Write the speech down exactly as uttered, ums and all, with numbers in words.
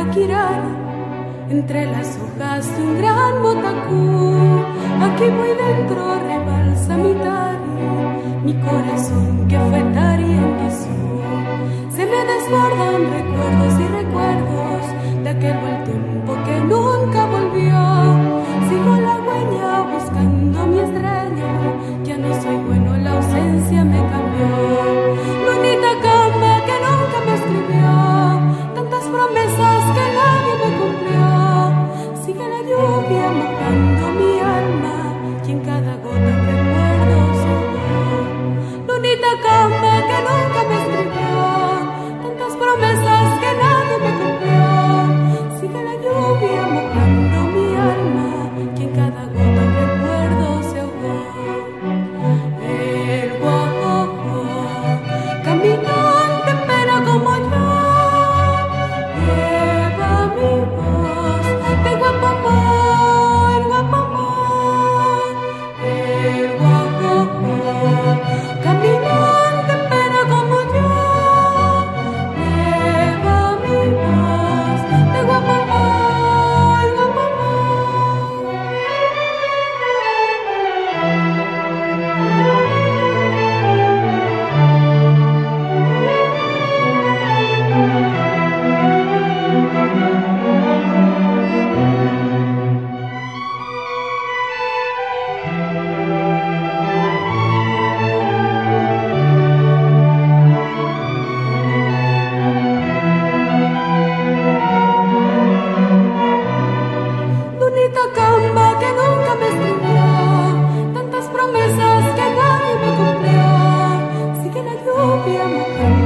Chiquirá, entre las hojas de un gran motacú. Aquí muy dentro rebalsa mi tari, mi corazón que fue tari en Guizú. Se me desbordan recuerdos y recuerdos de aquel buen tiempo que nunca volvió. Sigo la huella buscando mi estrella, ya no soy bueno, la ausencia me cambió. Lunita cama que nunca me escribió, tantas promesas que nadie me cumplió. Sigue la lluvia mojando mi alma y en cada gota un recuerdo se ahogó. Lunita cama que nunca me escribió, tantas promesas que nadie me cumplió. Sigue la lluvia mojando mi alma y en cada gota un recuerdo se ahogó. El guajojo, caminante pena como yo, lleva mi voz de Guapamón, Guapamón. El guajojo, caminante pena como yo, lleva mi voz de Guapamón, Guapamón. Lunita camba que nunca me escribió, tantas promesas que nadie me cumplió. Sigue la lluvia mojando